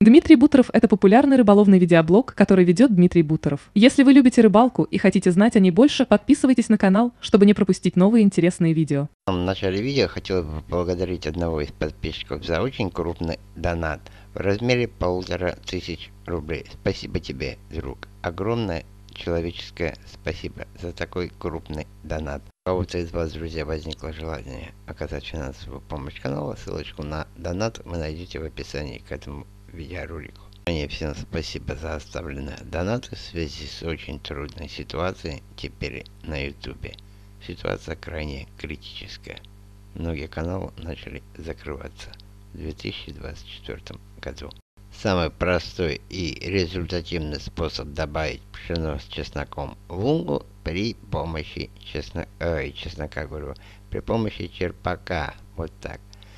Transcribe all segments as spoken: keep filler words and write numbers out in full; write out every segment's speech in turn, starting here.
Дмитрий Бутеров – это популярный рыболовный видеоблог, который ведет Дмитрий Бутеров. Если вы любите рыбалку и хотите знать о ней больше, подписывайтесь на канал, чтобы не пропустить новые интересные видео. В начале видео хотел бы поблагодарить одного из подписчиков за очень крупный донат в размере полутора тысяч рублей. Спасибо тебе, друг. Огромное человеческое спасибо за такой крупный донат. У кого-то из вас, друзья, возникло желание оказать финансовую помощь каналу, ссылочку на донат вы найдете в описании к этому видеоролику. Мне всем спасибо за оставленные донаты в связи с очень трудной ситуацией теперь на ютубе. Ситуация крайне критическая. Многие каналы начали закрываться в две тысячи двадцать четвёртом году. Самый простой и результативный способ добавить пшено с чесноком в лунгу при помощи чеснока, ой, чеснока говорю, при помощи черпака. Вот так.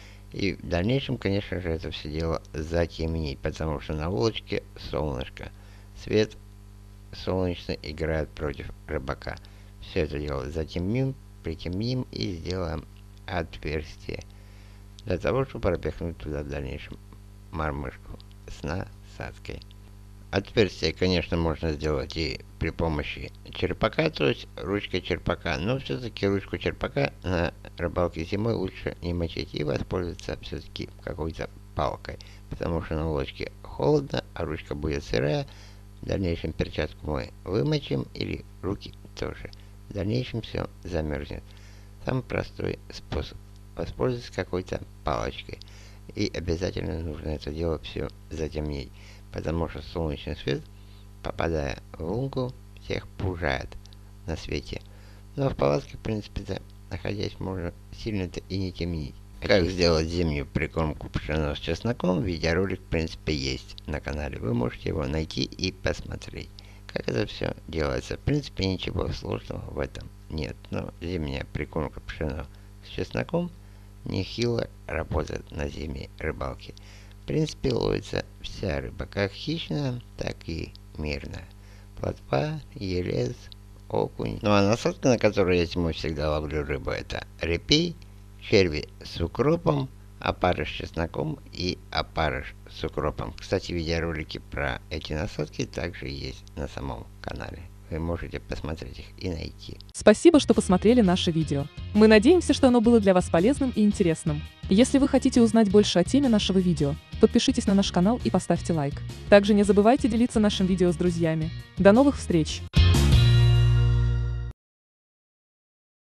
И в дальнейшем, конечно же, это все дело затемнить, потому что на улочке солнышко. Свет солнечный играет против рыбака. Все это дело затемним, притемним и сделаем отверстие. Для того, чтобы пропихнуть туда в дальнейшем мормышку с насадкой. Отверстие, конечно, можно сделать и при помощи черпака, то есть ручкой черпака, но все-таки ручку черпака на рыбалке зимой лучше не мочить и воспользоваться все-таки какой-то палкой, потому что на улочке холодно, а ручка будет сырая. В дальнейшем перчатку мы вымочим или руки тоже. В дальнейшем все замерзнет. Самый простой способ воспользоваться какой-то палочкой. И обязательно нужно это дело все затемнить, потому что солнечный свет, попадая в лунку, всех пужает на свете. Но в палатке, в принципе-то, находясь, можно сильно-то и не темнить. Как сделать зимнюю прикормку пшено с чесноком, видеоролик, в принципе, есть на канале. Вы можете его найти и посмотреть, как это все делается. В принципе, ничего сложного в этом нет. Но зимняя прикормка пшено с чесноком нехило работает на зимней рыбалке. В принципе, ловится вся рыба, как хищная, так и мирная. Плотва, елец, окунь. Ну а насадка, на которой я зимой всегда ловлю рыбу, это репей, черви с укропом, опарыш с чесноком и опарыш с укропом. Кстати, видеоролики про эти насадки также есть на самом канале. Вы можете посмотреть их и найти. Спасибо, что посмотрели наше видео. Мы надеемся, что оно было для вас полезным и интересным. Если вы хотите узнать больше о теме нашего видео, подпишитесь на наш канал и поставьте лайк. Также не забывайте делиться нашим видео с друзьями. До новых встреч!